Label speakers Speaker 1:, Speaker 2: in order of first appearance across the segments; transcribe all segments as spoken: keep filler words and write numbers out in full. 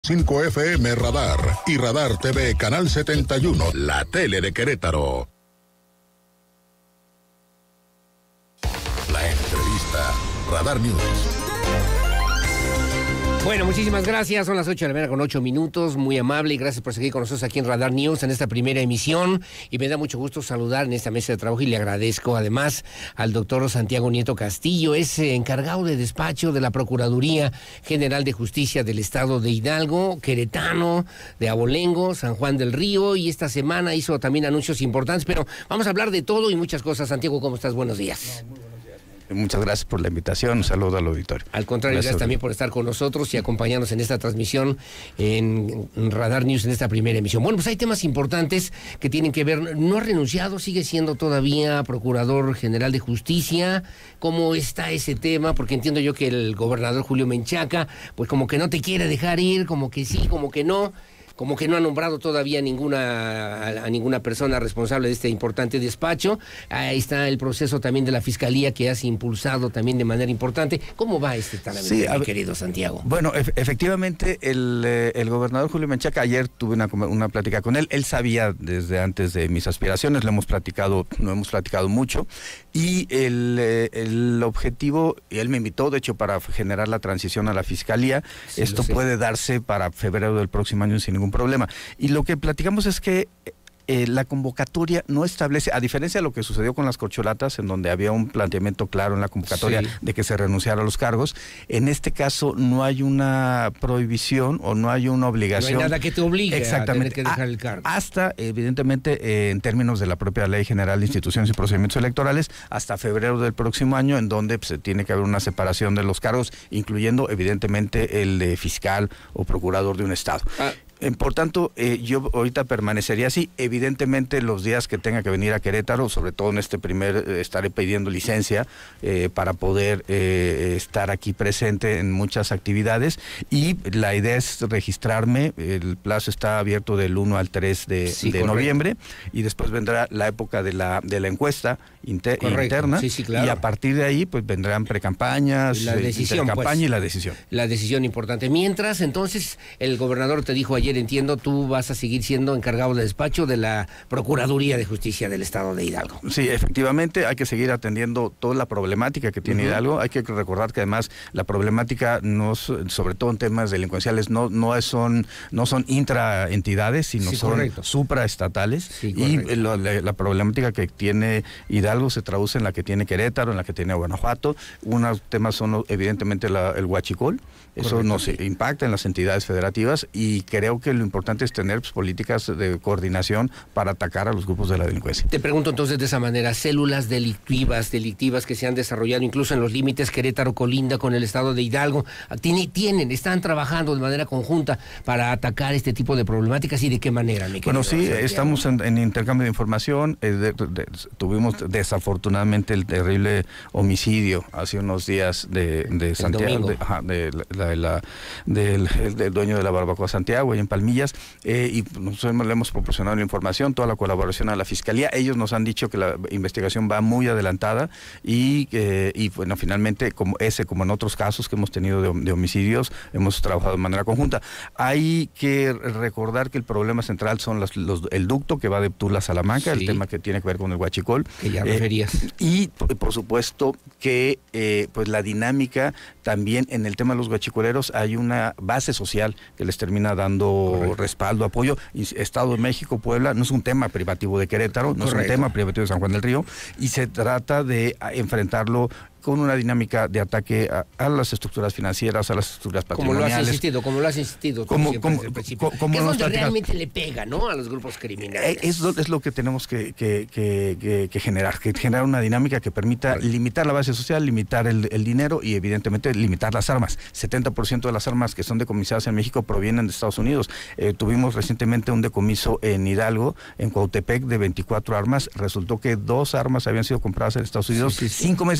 Speaker 1: cinco F M Radar y Radar T V Canal setenta y uno, la tele de Querétaro. La entrevista Radar News.
Speaker 2: Bueno, muchísimas gracias. Son las ocho de la mañana con ocho minutos. Muy amable y gracias por seguir con nosotros aquí en Radar News en esta primera emisión. Y me da mucho gusto saludar en esta mesa de trabajo y le agradezco además al doctor Santiago Nieto Castillo, es encargado de despacho de la Procuraduría General de Justicia del Estado de Hidalgo, queretano, de Abolengo, San Juan del Río, y esta semana hizo también anuncios importantes, pero vamos a hablar de todo y muchas cosas. Santiago, ¿cómo estás? Buenos días.
Speaker 3: No, muy buenos días. Muchas gracias por la invitación, un saludo al auditorio.
Speaker 2: Al contrario, gracias, gracias también por estar con nosotros y acompañarnos en esta transmisión en Radar News en esta primera emisión. Bueno, pues hay temas importantes que tienen que ver, no ha renunciado, sigue siendo todavía Procurador General de Justicia. ¿Cómo está ese tema? Porque entiendo yo que el gobernador Julio Menchaca, pues como que no te quiere dejar ir, como que sí, como que no. Como que no ha nombrado todavía ninguna, a, a ninguna persona responsable de este importante despacho. Ahí está el proceso también de la Fiscalía que has impulsado también de manera importante. ¿Cómo va este trámite, sí, mi querido Santiago?
Speaker 3: Bueno, e efectivamente, el, eh, el gobernador Julio Menchaca, ayer tuve una, una plática con él. Él sabía desde antes de mis aspiraciones, lo hemos platicado, lo hemos platicado mucho. Y el, eh, el objetivo, y él me invitó, de hecho, para generar la transición a la Fiscalía. Sí, esto puede darse para febrero del próximo año sin ningún problema. Y lo que platicamos es que eh, la convocatoria no establece, a diferencia de lo que sucedió con las corcholatas, en donde había un planteamiento claro en la convocatoria sí. de que se renunciara a los cargos, en este caso no hay una prohibición o no hay una obligación.
Speaker 2: No hay nada que te obligue
Speaker 3: exactamente,
Speaker 2: a tener que dejar el cargo.
Speaker 3: Hasta, evidentemente, eh, en términos de la propia Ley General de Instituciones y Procedimientos Electorales, hasta febrero del próximo año, en donde pues, tiene que haber una separación de los cargos, incluyendo, evidentemente, el de fiscal o procurador de un estado. Ah. Por tanto, eh, yo ahorita permanecería así. Evidentemente, los días que tenga que venir a Querétaro, sobre todo en este primer, eh, estaré pidiendo licencia eh, para poder eh, estar aquí presente en muchas actividades. Y la idea es registrarme. El plazo está abierto del uno al tres de, sí, de noviembre. Y después vendrá la época de la, de la encuesta inter, interna. Sí, sí, claro. Y a partir de ahí, pues vendrán precampañas,
Speaker 2: la decisión,
Speaker 3: campaña
Speaker 2: pues,
Speaker 3: y la decisión.
Speaker 2: La decisión importante. Mientras, entonces, el gobernador te dijo ayer, entiendo, tú vas a seguir siendo encargado de despacho de la Procuraduría de Justicia del Estado de Hidalgo.
Speaker 3: Sí, efectivamente, hay que seguir atendiendo toda la problemática que tiene uh-huh. Hidalgo. Hay que recordar que además la problemática, no, sobre todo en temas delincuenciales, no, no, es, son, no son intraentidades, sino sí, son correcto. supraestatales. Sí, y lo, la, la problemática que tiene Hidalgo se traduce en la que tiene Querétaro, en la que tiene Guanajuato. Unos temas son evidentemente la, el huachicol. Eso correcto. Nos impacta en las entidades federativas y creo que lo importante es tener pues, políticas de coordinación para atacar a los grupos de la delincuencia.
Speaker 2: Te pregunto entonces de esa manera, células delictivas, delictivas que se han desarrollado incluso en los límites Querétaro colinda con el estado de Hidalgo, tienen, tienen, están trabajando de manera conjunta para atacar este tipo de problemáticas y de qué manera, mi querido
Speaker 3: Bueno, sí,
Speaker 2: Santiago?
Speaker 3: Estamos en, en intercambio de información, eh, de, de, tuvimos desafortunadamente el terrible homicidio hace unos días de, de Santiago, de, ajá, de, la, de la, del, del dueño de la barbacoa Santiago, y en Palmillas, eh, y nosotros le hemos proporcionado la información, toda la colaboración a la Fiscalía. Ellos nos han dicho que la investigación va muy adelantada y, eh, y bueno, finalmente, como ese, como en otros casos que hemos tenido de, de homicidios, hemos trabajado de manera conjunta. Hay que recordar que el problema central son los, los, el ducto que va de Tula a Salamanca, sí. el tema que tiene que ver con el huachicol.
Speaker 2: Que ya eh, referías.
Speaker 3: Y, por, por supuesto, que eh, pues la dinámica también en el tema de los huachicoleros hay una base social que les termina dando Correcto. respaldo, apoyo. Estado de México, Puebla, no es un tema privativo de Querétaro, no Correcto. es un tema privativo de San Juan del Río, y se trata de enfrentarlo con una dinámica de ataque a, a las estructuras financieras, a las estructuras patrimoniales.
Speaker 2: Como lo has insistido, como lo has insistido.
Speaker 3: Como, como, como, como
Speaker 2: que es donde realmente le pega, ¿no?, a los grupos criminales.
Speaker 3: Es lo, es lo que tenemos que, que, que, que, que generar, que generar una dinámica que permita Correcto. limitar la base social, limitar el, el dinero y evidentemente limitar las armas. setenta por ciento de las armas que son decomisadas en México provienen de Estados Unidos. Eh, tuvimos recientemente un decomiso en Hidalgo, en Cuautepec, de veinticuatro armas. Resultó que dos armas habían sido compradas en Estados Unidos sí, sí, sí. cinco meses antes.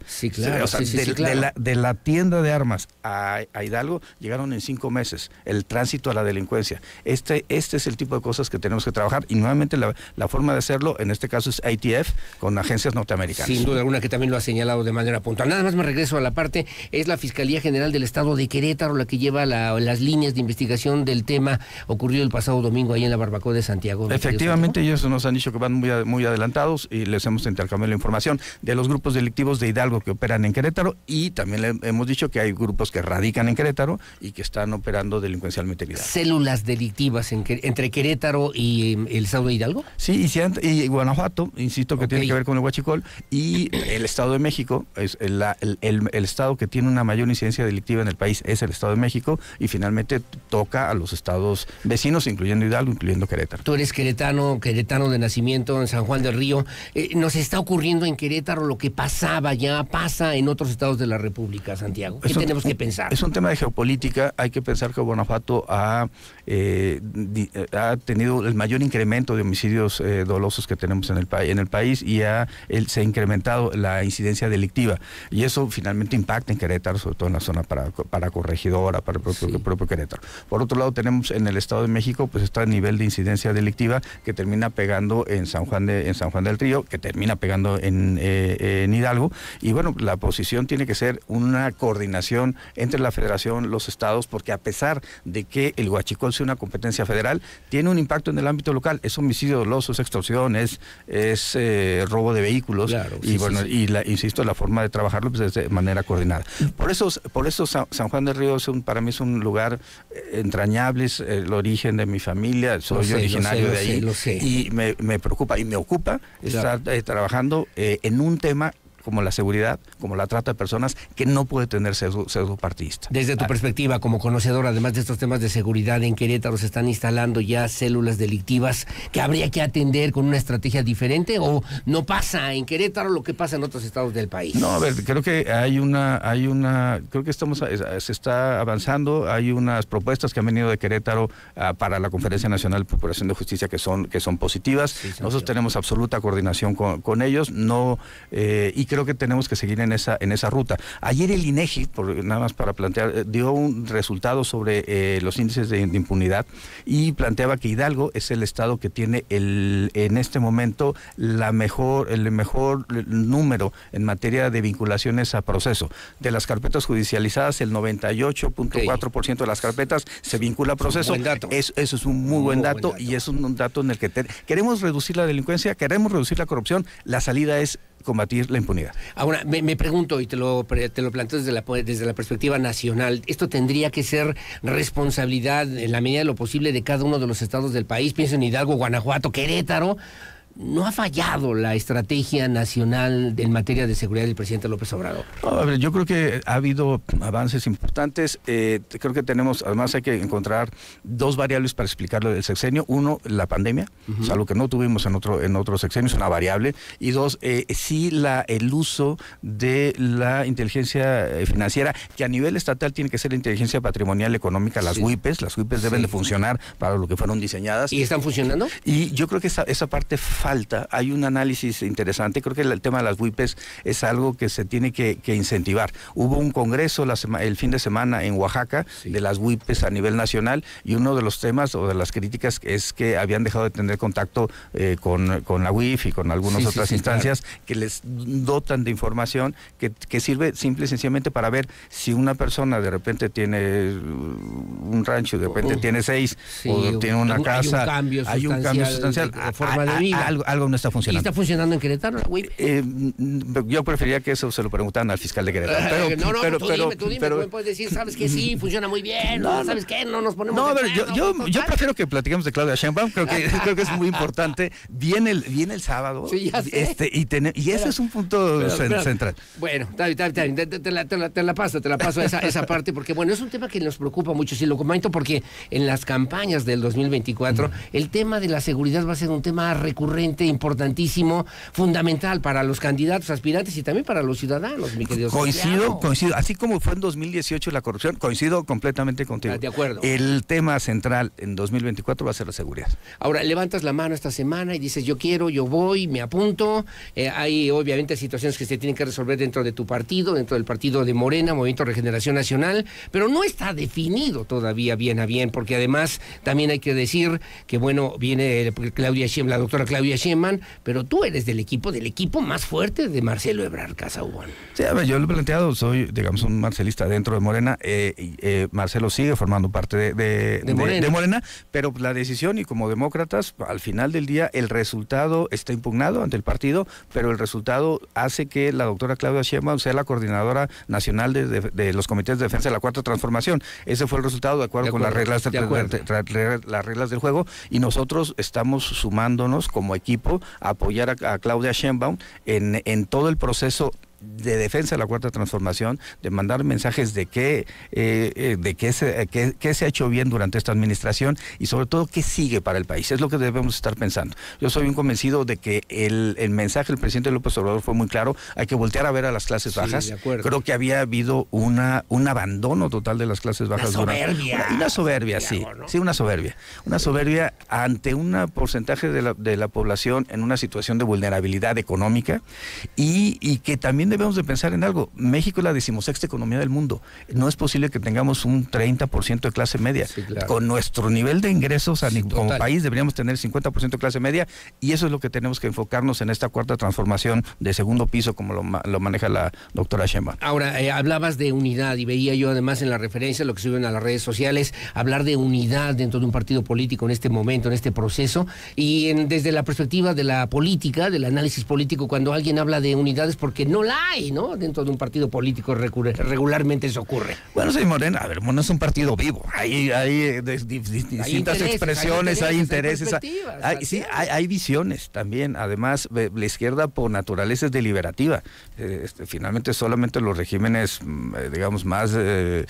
Speaker 2: Sí, claro.
Speaker 3: O sea,
Speaker 2: sí, sí,
Speaker 3: de,
Speaker 2: sí, claro.
Speaker 3: de, la, de la tienda de armas a, a Hidalgo llegaron en cinco meses. El tránsito a la delincuencia. Este, este es el tipo de cosas que tenemos que trabajar y nuevamente la, la forma de hacerlo, en este caso es A T F, con agencias norteamericanas.
Speaker 2: Sin duda alguna, que también lo ha señalado de manera puntual. Nada más me regreso a la parte, es la Fiscalía General del Estado de Querétaro la que lleva la, las líneas de investigación del tema ocurrido el pasado domingo ahí en la barbacoa de Santiago.
Speaker 3: Efectivamente, ellos nos han dicho que van muy, muy adelantados y les hemos intercambiado la información de los grupos delictivos de Hidalgo que operan en Querétaro y también le hemos dicho que hay grupos que radican en Querétaro y que están operando delincuencialmente en Hidalgo.
Speaker 2: ¿Células delictivas en, entre Querétaro y el estado de Hidalgo?
Speaker 3: Sí, y, si, y Guanajuato, insisto que okay. tiene que ver con el huachicol, y el Estado de México, es el, el, el, el estado que tiene una mayor incidencia delictiva en el país es el Estado de México y finalmente toca a los estados vecinos, incluyendo Hidalgo, incluyendo Querétaro.
Speaker 2: Tú eres queretano, queretano de nacimiento en San Juan del Río. Eh, ¿Nos está ocurriendo en Querétaro lo que pasaba ya, pasa en otros estados de la República, Santiago? ¿Qué es tenemos un, que pensar?
Speaker 3: Es un tema de geopolítica. Hay que pensar que Guanajuato ha, eh, di, ha tenido el mayor incremento de homicidios eh, dolosos que tenemos en el, pa en el país y ha, el, se ha incrementado la incidencia delictiva. Y eso finalmente impacta en Querétaro, sobre todo en la zona para, para Corregidora, para el propio, sí. el propio Querétaro. Por otro lado, tenemos en el Estado de México, pues está el nivel de incidencia delictiva que termina pegando en San Juan de, en San Juan del Río, que termina pegando en, eh, en Hidalgo. Y bueno, la posición tiene que ser una coordinación entre la Federación, los estados, porque a pesar de que el huachicol sea una competencia federal, tiene un impacto en el ámbito local. Es homicidio doloso, es extorsión, es, es eh, robo de vehículos. Claro, y sí, bueno, sí, sí. y la, insisto, la forma de trabajarlo pues, es de manera coordinada. Por eso, por eso San, San Juan del Río es un, para mí es un lugar entrañable, es el origen de mi familia, soy sé, originario sé, de ahí
Speaker 2: lo sé, lo sé.
Speaker 3: y me, me preocupa y me ocupa claro. estar eh, trabajando eh, en un tema como la seguridad, como la trata de personas, que no puede tener sesgo, sesgo partidista.
Speaker 2: Desde tu ah. perspectiva como conocedor, además de estos temas de seguridad, en Querétaro se están instalando ya células delictivas que habría que atender con una estrategia diferente, o no pasa en Querétaro lo que pasa en otros estados del país.
Speaker 3: No, a ver, creo que hay una, hay una, creo que estamos, se está avanzando, hay unas propuestas que han venido de Querétaro uh, para la Conferencia Nacional de Procuración de Justicia que son, que son positivas. Sí, Nosotros tenemos absoluta coordinación con, con ellos, no, eh, y creo que tenemos que seguir en esa en esa ruta. Ayer el INEGI, por, nada más para plantear, dio un resultado sobre eh, los índices de, de impunidad y planteaba que Hidalgo es el estado que tiene el en este momento la mejor el mejor número en materia de vinculaciones a proceso. De las carpetas judicializadas, el noventa y ocho punto cuatro por ciento okay. de las carpetas se vincula a proceso. Es, eso es un muy, muy buen, dato, buen dato y es un, un dato en el que te, queremos reducir la delincuencia, queremos reducir la corrupción. La salida es combatir la impunidad.
Speaker 2: Ahora, me, me pregunto, y te lo, te lo planteo desde la, desde la perspectiva nacional, ¿esto tendría que ser responsabilidad en la medida de lo posible de cada uno de los estados del país? Pienso en Hidalgo, Guanajuato, Querétaro. ¿No ha fallado la estrategia nacional en materia de seguridad del presidente López Obrador?
Speaker 3: No, a ver, yo creo que ha habido avances importantes. Eh, creo que tenemos, además hay que encontrar dos variables para explicarlo del sexenio. Uno, la pandemia, uh-huh. es algo que no tuvimos en otro en otros sexenios, una variable. Y dos, eh, sí la el uso de la inteligencia financiera, que a nivel estatal tiene que ser la inteligencia patrimonial económica, las sí. W I P es. Las W I P es deben sí. de funcionar para lo que fueron diseñadas.
Speaker 2: ¿Y están funcionando?
Speaker 3: Y yo creo que esa, esa parte falta, hay un análisis interesante, creo que el, el tema de las W I P es, es algo que se tiene que, que incentivar. Hubo un congreso la sema, el fin de semana en Oaxaca sí. de las W I P a nivel nacional y uno de los temas o de las críticas es que habían dejado de tener contacto eh, con, con la U I F y con algunas sí, otras sí, sí, instancias claro. que les dotan de información que, que sirve simple y sencillamente para ver si una persona de repente tiene un rancho, de repente uh, tiene seis sí, o tiene una
Speaker 2: hay
Speaker 3: casa,
Speaker 2: un cambio
Speaker 3: hay un cambio sustancial,
Speaker 2: de, de forma de vida.
Speaker 3: Algo, algo no está funcionando.
Speaker 2: ¿Y está funcionando en Querétaro?
Speaker 3: Eh, yo preferiría que eso se lo preguntaran al fiscal de Querétaro. Pero,
Speaker 2: no, no,
Speaker 3: pero,
Speaker 2: tú
Speaker 3: pero,
Speaker 2: dime, tú dime,
Speaker 3: pero,
Speaker 2: tú me puedes decir, sabes que sí, funciona muy bien, no, ¿sabes qué? No nos ponemos
Speaker 3: No, a ver,
Speaker 2: de
Speaker 3: yo, yo,
Speaker 2: no,
Speaker 3: yo prefiero que platiquemos de Claudia Sheinbaum, creo que, creo que es muy importante. Viene el, viene el sábado,
Speaker 2: sí, ya sé.
Speaker 3: este, y, ten, y ese es un punto pero, pero, central.
Speaker 2: Bueno, te, te, te, te, la, te, la, te la paso, te la paso esa, esa parte, porque bueno, es un tema que nos preocupa mucho, sí lo comento, porque en las campañas del dos mil veinticuatro, mm. el tema de la seguridad va a ser un tema recurrente frente importantísimo, fundamental para los candidatos aspirantes y también para los ciudadanos, mi querido
Speaker 3: Coincido,
Speaker 2: Santiago.
Speaker 3: coincido. Así como fue en dos mil dieciocho la corrupción, coincido completamente contigo.
Speaker 2: De acuerdo.
Speaker 3: El tema central en dos mil veinticuatro va a ser la seguridad.
Speaker 2: Ahora, levantas la mano esta semana y dices, yo quiero, yo voy, me apunto. Eh, hay obviamente situaciones que se tienen que resolver dentro de tu partido, dentro del partido de Morena, Movimiento Regeneración Nacional, pero no está definido todavía bien a bien, porque además también hay que decir que, bueno, viene Claudia Sheinbaum, la doctora Claudia Sheinbaum, pero tú eres del equipo, del equipo más fuerte de Marcelo Ebrard Casaubon.
Speaker 3: Sí, a ver, yo lo he planteado, soy, digamos, un marcelista dentro de Morena. Eh, eh, Marcelo sigue formando parte de, de,
Speaker 2: de, Morena.
Speaker 3: de, de Morena, pero la decisión, y como demócratas, al final del día, el resultado está impugnado ante el partido, pero el resultado hace que la doctora Claudia Sheinbaum sea la coordinadora nacional de, de, de los comités de defensa de la Cuarta Transformación. Ese fue el resultado de acuerdo, de acuerdo con las reglas, de, de, de, de, las reglas del juego, y nosotros estamos sumándonos como equipo a apoyar a, a Claudia Sheinbaum en, en todo el proceso de defensa de la Cuarta Transformación, de mandar mensajes de qué eh, de qué se, qué, qué se ha hecho bien durante esta administración y sobre todo qué sigue para el país. Es lo que debemos estar pensando. Yo soy un convencido de que el, el mensaje del presidente López Obrador fue muy claro. Hay que voltear a ver a las clases
Speaker 2: sí,
Speaker 3: bajas.
Speaker 2: de acuerdo.
Speaker 3: Creo que había habido una un abandono total de las clases bajas.
Speaker 2: Una soberbia.
Speaker 3: Una, una soberbia, sí. ¿No? Sí, una soberbia. Una soberbia ante un porcentaje de la, de la población en una situación de vulnerabilidad económica y, y que también debemos de pensar en algo. México es la decimosexta economía del mundo. No es posible que tengamos un treinta por ciento de clase media.
Speaker 2: Sí, claro.
Speaker 3: Con nuestro nivel de ingresos a, sí, como total. país deberíamos tener cincuenta por ciento de clase media, y eso es lo que tenemos que enfocarnos en esta cuarta transformación de segundo piso, como lo, lo maneja la doctora Sheinbaum.
Speaker 2: Ahora, eh, hablabas de unidad, y veía yo además en la referencia, lo que suben a las redes sociales, hablar de unidad dentro de un partido político en este momento, en este proceso, y en, desde la perspectiva de la política, del análisis político, cuando alguien habla de unidad es porque no la hay, ¿no? Dentro de un partido político regularmente eso ocurre.
Speaker 3: Bueno, sí, Morena, a ver, Morena es un partido vivo. Hay, hay, de, de, de, de, distintas expresiones, hay intereses, hay, intereses, hay, hay sí, hay, hay visiones también. Además, la izquierda por naturaleza es deliberativa. Eh, este, finalmente, solamente los regímenes, digamos, más eh,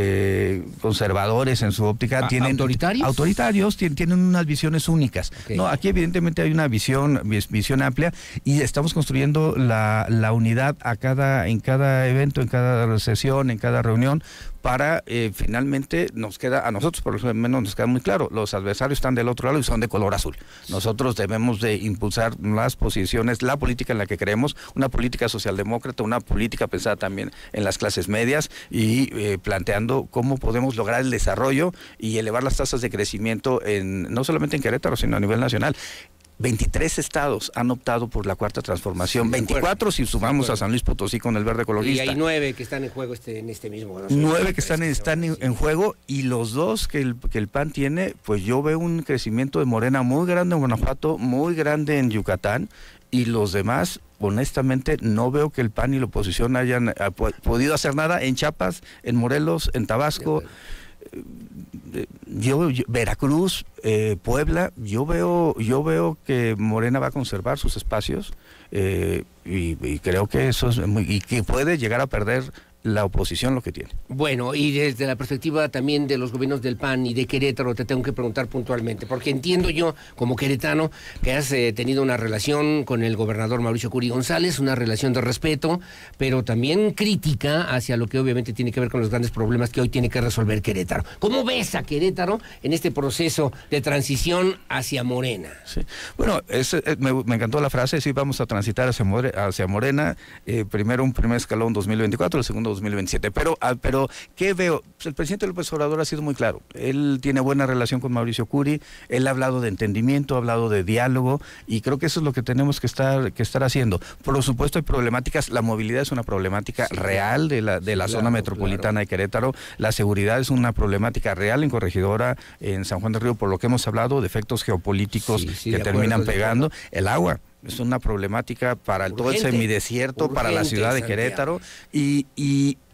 Speaker 3: eh, conservadores en su óptica tienen
Speaker 2: autoritarios,
Speaker 3: autoritarios tienen, tienen unas visiones únicas. Okay. No, aquí evidentemente hay una visión, visión amplia, y estamos construyendo la, la unidad a cada, en cada evento, en cada sesión, en cada reunión, para eh, finalmente nos queda, a nosotros por lo menos nos queda muy claro, los adversarios están del otro lado y son de color azul. Nosotros debemos de impulsar las posiciones, la política en la que creemos, una política socialdemócrata, una política pensada también en las clases medias y eh, planteando cómo podemos lograr el desarrollo y elevar las tasas de crecimiento en, no solamente en Querétaro, sino a nivel nacional. veintitrés estados han optado por la Cuarta Transformación, sí, veinticuatro si sumamos a San Luis Potosí con el verde ecologista.
Speaker 2: Y hay nueve que están en juego este, en este mismo. No sé,
Speaker 3: nueve que están, están en, en juego, y los dos que el, que el P A N tiene, pues yo veo un crecimiento de Morena muy grande en Guanajuato, muy grande en Yucatán, y los demás, honestamente, no veo que el P A N y la oposición hayan eh, podido hacer nada en Chiapas, en Morelos, en Tabasco. Yo, yo, Veracruz, eh, Puebla, yo veo, yo veo que Morena va a conservar sus espacios eh, y, y creo que eso es muy, y que puede llegar a perder la oposición lo que tiene.
Speaker 2: Bueno, y desde la perspectiva también de los gobiernos del P A N y de Querétaro, te tengo que preguntar puntualmente, porque entiendo yo, como queretano, que has eh, tenido una relación con el gobernador Mauricio Curi González, una relación de respeto, pero también crítica hacia lo que obviamente tiene que ver con los grandes problemas que hoy tiene que resolver Querétaro. ¿Cómo ves a Querétaro en este proceso de transición hacia Morena?
Speaker 3: Sí. Bueno, es, es, me, me encantó la frase, sí, vamos a transitar hacia, More, hacia Morena, eh, primero un primer escalón dos mil veinticuatro, el segundo dos mil veintisiete, pero, pero ¿qué veo? Pues el presidente López Obrador ha sido muy claro, él tiene buena relación con Mauricio Curi, él ha hablado de entendimiento, ha hablado de diálogo, y creo que eso es lo que tenemos que estar, que estar haciendo. Por supuesto hay problemáticas, la movilidad es una problemática sí, real de la, de la sí, zona claro, metropolitana claro. de Querétaro, la seguridad es una problemática real en Corregidora, en San Juan del Río, por lo que hemos hablado, de efectos geopolíticos sí, sí, que terminan acuerdo, pegando, el agua. Es una problemática para urgente, todo el semidesierto, urgente, para la ciudad de Querétaro, y, y,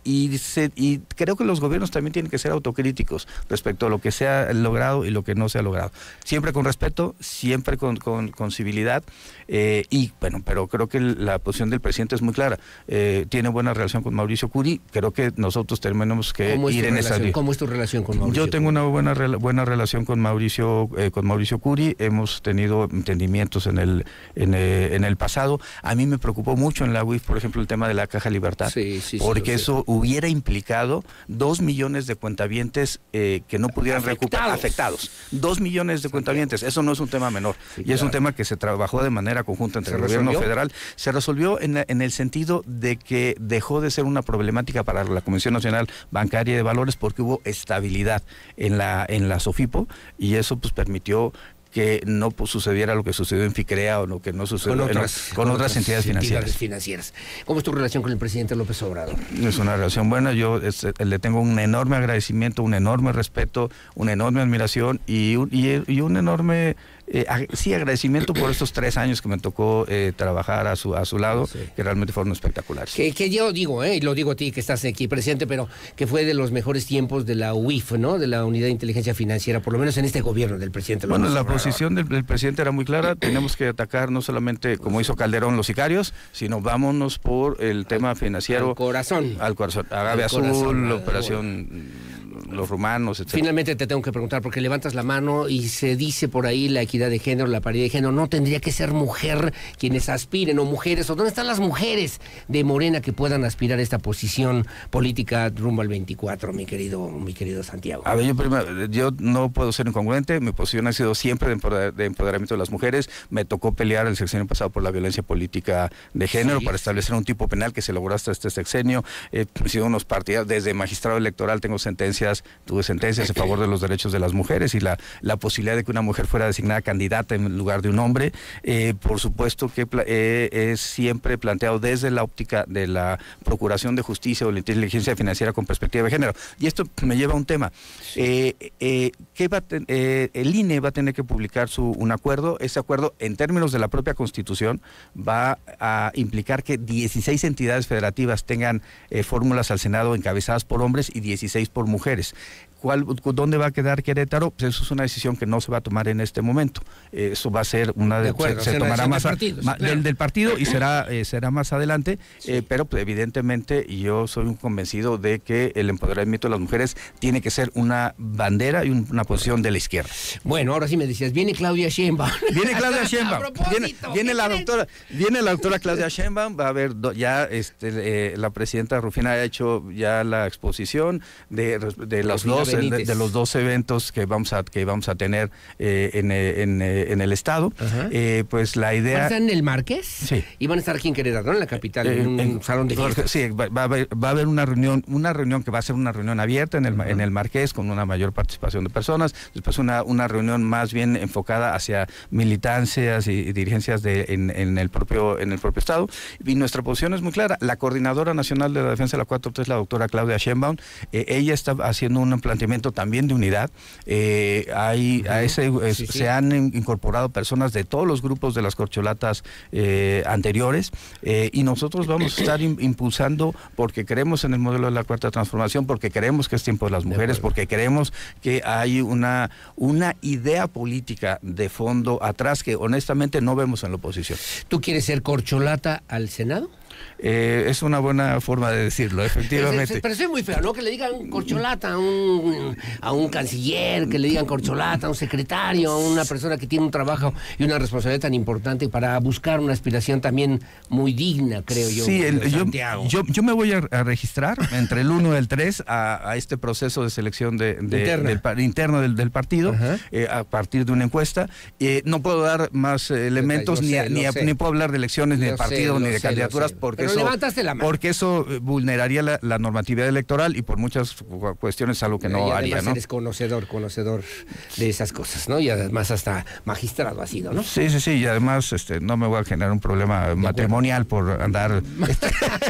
Speaker 3: y, se, y creo que los gobiernos también tienen que ser autocríticos respecto a lo que se ha logrado y lo que no se ha logrado. Siempre con respeto, siempre con, con, con civilidad, eh, y bueno, pero creo que la posición del presidente es muy clara. Eh, tiene buena relación con Mauricio Curi, creo que nosotros tenemos que ir en esa dirección.
Speaker 2: ¿Cómo es tu relación con Mauricio?
Speaker 3: Yo tengo una buena buena relación con Mauricio eh, con Mauricio Curi, hemos tenido entendimientos en el en, eh, en el pasado. A mí me preocupó mucho en la U I F, por ejemplo, el tema de la Caja Libertad,
Speaker 2: sí, sí,
Speaker 3: porque
Speaker 2: sí,
Speaker 3: eso hubiera implicado dos millones de cuentavientes eh, que no pudieran
Speaker 2: afectados.
Speaker 3: recuperar afectados. Dos millones de cuentavientes, eso no es un tema menor, sí, y claro. Es un tema que se trabajó de manera conjunta entre el gobierno federal. Se resolvió en, en el sentido de que dejó de ser una problemática para la Comisión Nacional Bancaria de Valores porque hubo estabilidad en la en la SOFIPO, y eso pues permitió que no pues, sucediera lo que sucedió en FICREA o lo que no sucedió
Speaker 2: con otras,
Speaker 3: en, con con otras, otras entidades,
Speaker 2: entidades
Speaker 3: financieras.
Speaker 2: financieras. ¿Cómo es tu relación con el presidente López Obrador?
Speaker 3: Es una relación buena, yo es, le tengo un enorme agradecimiento, un enorme respeto, una enorme admiración y un, y, y un enorme eh, ag sí agradecimiento por estos tres años que me tocó eh, trabajar a su a su lado, sí. Que realmente fueron espectaculares.
Speaker 2: Que, que yo digo, eh, y lo digo a ti que estás aquí presente, pero que fue de los mejores tiempos de la U I F, ¿no? De la Unidad de Inteligencia Financiera, por lo menos en este gobierno del presidente López
Speaker 3: Bueno, la
Speaker 2: Obrador.
Speaker 3: La posición del, del presidente era muy clara, tenemos que atacar no solamente como hizo Calderón los sicarios, sino vámonos por el tema financiero.
Speaker 2: Al corazón.
Speaker 3: Al corazón. Agave Azul, corazón, la operación, bueno, los rumanos, etcétera.
Speaker 2: Finalmente te tengo que preguntar, porque levantas la mano y se dice por ahí la equidad de género, la paridad de género, no tendría que ser mujer quienes aspiren, o mujeres, o dónde están las mujeres de Morena que puedan aspirar a esta posición política rumbo al veinticuatro, mi querido, mi querido Santiago.
Speaker 3: A ver, yo primero, yo no puedo ser incongruente, mi posición ha sido siempre de de empoderamiento de las mujeres. Me tocó pelear el sexenio pasado por la violencia política de género, sí, para establecer un tipo penal que se logró hasta este sexenio. He sido unos partidarios, desde magistrado electoral tengo sentencias, tuve sentencias a favor de los derechos de las mujeres y la, la posibilidad de que una mujer fuera designada candidata en lugar de un hombre. Eh, por supuesto que eh, es siempre planteado desde la óptica de la Procuración de Justicia o la inteligencia financiera con perspectiva de género. Y esto me lleva a un tema. Eh, eh, ¿qué va a eh, el I N E va a tener que publicar Su, un acuerdo. Ese acuerdo, en términos de la propia Constitución, va a implicar que dieciséis entidades federativas tengan eh, fórmulas al Senado encabezadas por hombres y dieciséis por mujeres. ¿Cuál, ¿Dónde va a quedar Querétaro? Pues eso es una decisión que no se va a tomar en este momento. Eh, eso va a ser una de, de acuerdo, se, se tomará más
Speaker 2: partidos,
Speaker 3: ma,
Speaker 2: claro.
Speaker 3: del, del partido y será eh, será más adelante. Sí. Eh, pero pues, evidentemente yo soy un convencido de que el empoderamiento de las mujeres tiene que ser una bandera y un, una posición de la izquierda.
Speaker 2: Bueno, ahora sí me decías, viene Claudia Sheinbaum.
Speaker 3: Viene Claudia Sheinbaum. Viene, viene la doctora, viene la doctora Claudia Sheinbaum. Va a haber do, ya este eh, la presidenta Rufina ha hecho ya la exposición de, de los dos de, de los dos eventos que vamos a que vamos a tener eh, en, en, en el estado. Eh, pues la idea.
Speaker 2: ¿Van a estar en el Marqués?
Speaker 3: Sí.
Speaker 2: Y van a estar aquí en Querétaro, ¿no? En la capital, eh, en un en, salón de fiestas.
Speaker 3: Sí, va, va, a haber, va a haber una reunión, una reunión que va a ser una reunión abierta en el, uh-huh. en el Marqués con una mayor participación de personas. Después una, una reunión más bien enfocada hacia militancias y, y dirigencias de, en, en el propio en el propio estado. Y nuestra posición es muy clara. La coordinadora nacional de la defensa de la cuatro T es la doctora Claudia Sheinbaum. Eh, ella está haciendo un planteamiento también de unidad. Eh, hay uh-huh. a ese eh, sí, sí. se han incorporado personas de todos los grupos de las corcholatas eh, anteriores eh, y nosotros vamos a estar in, impulsando porque creemos en el modelo de la cuarta transformación, porque creemos que es tiempo de las mujeres, porque creemos que hay una una idea política de fondo atrás que honestamente no vemos en la oposición.
Speaker 2: ¿Tú quieres ser corcholata al Senado?
Speaker 3: Eh, es una buena forma de decirlo, efectivamente.
Speaker 2: Pero, pero es muy feo, ¿no? Que le digan corcholata a un, a un canciller, que le digan corcholata a un secretario, a una persona que tiene un trabajo y una responsabilidad tan importante para buscar una aspiración también muy digna, creo yo.
Speaker 3: Sí, el, yo, yo, yo me voy a, a registrar entre el uno y el tres a, a este proceso de selección de, de, del, interno del, del partido, eh, a partir de una encuesta. Eh, no puedo dar más eh, elementos, ni, sé, ni, a, ni puedo hablar de elecciones, ni de partido, ni de sé, candidaturas, porque
Speaker 2: Pero
Speaker 3: eso,
Speaker 2: levantaste la mano.
Speaker 3: Porque eso vulneraría la, la normatividad electoral y por muchas cuestiones es algo que no
Speaker 2: y
Speaker 3: haría, ¿no?
Speaker 2: Eres conocedor, conocedor de esas cosas, ¿no? Y además hasta magistrado ha sido, ¿no?
Speaker 3: Sí, sí, sí, y además este, no me voy a generar un problema matrimonial por andar este,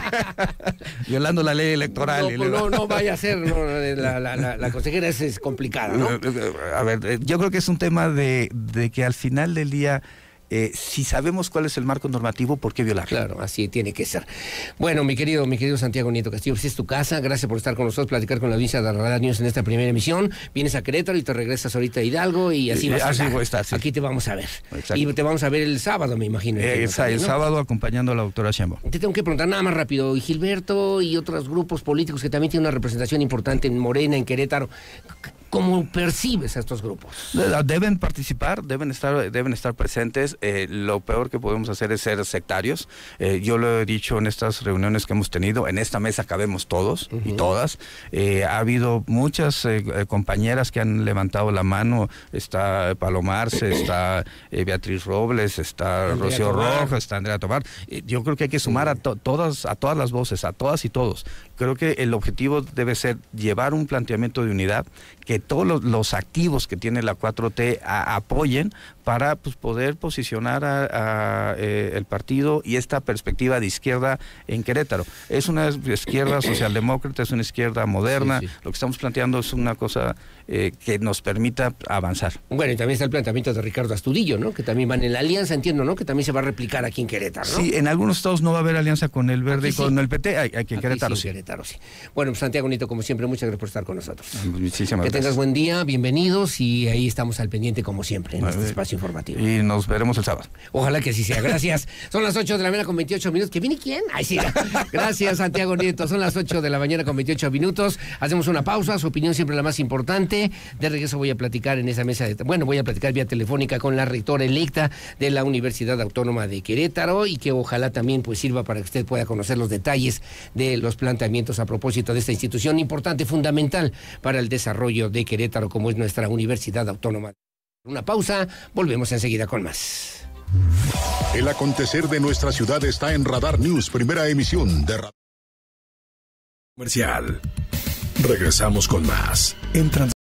Speaker 3: violando la ley electoral.
Speaker 2: No,
Speaker 3: y
Speaker 2: no, no, no vaya a ser, no, la, la, la, la consejera es, es complicada, ¿no?
Speaker 3: A ver, yo creo que es un tema de, de que al final del día eh, si sabemos cuál es el marco normativo, ¿por qué violarlo?
Speaker 2: Claro, así tiene que ser. Bueno, mi querido, mi querido Santiago Nieto Castillo, pues es tu casa. Gracias por estar con nosotros, platicar con la audiencia de Radar News en esta primera emisión. Vienes a Querétaro y te regresas ahorita a Hidalgo y así vas a
Speaker 3: así
Speaker 2: estar.
Speaker 3: voy a estar, sí.
Speaker 2: Aquí te vamos a ver.
Speaker 3: Exacto.
Speaker 2: Y te vamos a ver el sábado, me imagino.
Speaker 3: Eh, el
Speaker 2: también, ¿no?
Speaker 3: sábado acompañando a la doctora Sheinbaum.
Speaker 2: Te tengo que preguntar nada más rápido. Y Gilberto y otros grupos políticos que también tienen una representación importante en Morena, en Querétaro, ¿cómo percibes a estos grupos?
Speaker 3: Deben participar, deben estar, deben estar presentes. Eh, lo peor que podemos hacer es ser sectarios. Eh, yo lo he dicho en estas reuniones que hemos tenido, en esta mesa cabemos todos uh-huh. y todas. Eh, ha habido muchas eh, compañeras que han levantado la mano. Está Palomarse, está eh, Beatriz Robles, está Andrea Rocío Tobar. Rojas, está Andrea Tobar. Eh, yo creo que hay que sumar a, to todas, a todas las voces, a todas y todos. Creo que el objetivo debe ser llevar un planteamiento de unidad, que todos los, los activos que tiene la cuatro T a, apoyen para pues, poder posicionar a, a, eh, el partido y esta perspectiva de izquierda en Querétaro. Es una izquierda socialdemócrata, es una izquierda moderna. Sí, sí. Lo que estamos planteando es una cosa eh, que nos permita avanzar.
Speaker 2: Bueno, y también está el planteamiento de Ricardo Astudillo, ¿no? Que también van en la alianza, entiendo, ¿no? Que también se va a replicar aquí en Querétaro, ¿no?
Speaker 3: Sí, en algunos estados no va a haber alianza con el Verde aquí y con sí. el P T, aquí, aquí en Querétaro
Speaker 2: sí.
Speaker 3: sí.
Speaker 2: Querétaro, sí. Bueno, pues, Santiago Nieto, como siempre, muchas gracias por estar con nosotros.
Speaker 3: Muchísimas
Speaker 2: que
Speaker 3: gracias.
Speaker 2: tengas buen día, bienvenidos, y ahí estamos al pendiente como siempre en bueno, este espacio informativo.
Speaker 3: Y nos veremos el sábado.
Speaker 2: Ojalá que así sea, gracias. Son las ocho de la mañana con veintiocho minutos. ¿Que viene quién? Ay, sí. Gracias, Santiago Nieto. Son las ocho de la mañana con veintiocho minutos. Hacemos una pausa, su opinión siempre la más importante. De regreso voy a platicar en esa mesa, de, bueno, voy a platicar vía telefónica con la rectora electa de la Universidad Autónoma de Querétaro y que ojalá también pues sirva para que usted pueda conocer los detalles de los planteamientos a propósito de esta institución importante, fundamental para el desarrollo de Querétaro, como es nuestra Universidad Autónoma. Una pausa, volvemos enseguida con más.
Speaker 1: El acontecer de nuestra ciudad está en Radar News, primera emisión de Radar
Speaker 4: Comercial. Regresamos con más en Trans